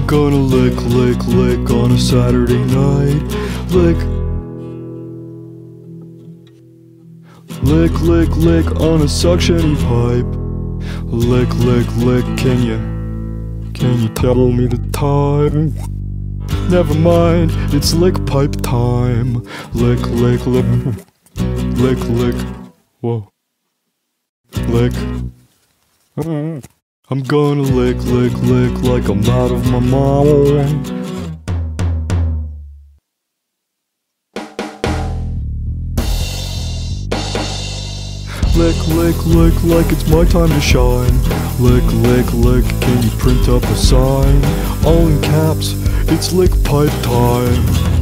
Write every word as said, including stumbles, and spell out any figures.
gonna lick, lick, lick on a Saturday night. Lick, lick, lick, lick on a suction pipe. Lick, lick, lick, can you, can you tell me the time? Never mind, it's lick pipe time. Lick, lick, lick, lick, lick, whoa, lick. I'm gonna lick, lick, lick like I'm out of my mind. Lick, lick, lick like it's my time to shine. Lick, lick, lick, can you print up a sign? All in caps, it's lick pipe time.